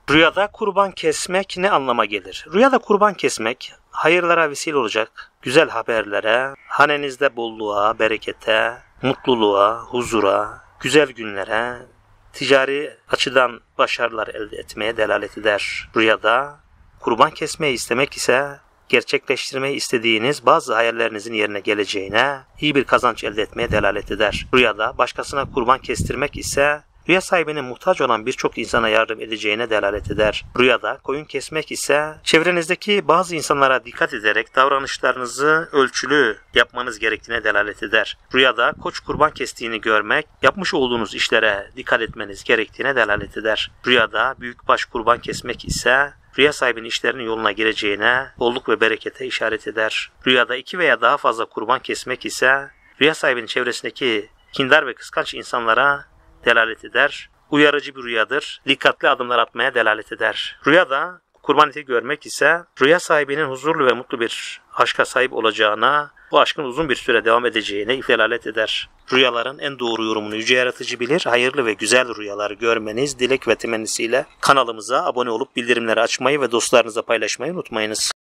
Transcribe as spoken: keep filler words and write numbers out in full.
Rüyada kurban kesmek ne anlama gelir? Rüyada kurban kesmek hayırlara vesile olacak, güzel haberlere, hanenizde bolluğa, berekete, mutluluğa, huzura, güzel günlere, ticari açıdan başarılar elde etmeye delalet eder. Rüyada kurban kesmeyi istemek ise gerçekleştirmeyi istediğiniz bazı hayallerinizin yerine geleceğine, iyi bir kazanç elde etmeye delalet eder. Rüyada başkasına kurban kestirmek ise rüya sahibinin muhtaç olan birçok insana yardım edeceğine delalet eder. Rüyada koyun kesmek ise çevrenizdeki bazı insanlara dikkat ederek davranışlarınızı ölçülü yapmanız gerektiğine delalet eder. Rüyada koç kurban kestiğini görmek, yapmış olduğunuz işlere dikkat etmeniz gerektiğine delalet eder. Rüyada büyükbaş kurban kesmek ise rüya sahibinin işlerinin yoluna gireceğine, bolluk ve berekete işaret eder. Rüyada iki veya daha fazla kurban kesmek ise rüya sahibinin çevresindeki kindar ve kıskanç insanlara delalet eder. Uyarıcı bir rüyadır. Dikkatli adımlar atmaya delalet eder. Rüyada kurban eti görmek ise rüya sahibinin huzurlu ve mutlu bir aşka sahip olacağına, bu aşkın uzun bir süre devam edeceğine delalet eder. Rüyaların en doğru yorumunu Yüce Yaratıcı bilir. Hayırlı ve güzel rüyalar görmeniz dilek ve temennisiyle kanalımıza abone olup bildirimleri açmayı ve dostlarınıza paylaşmayı unutmayınız.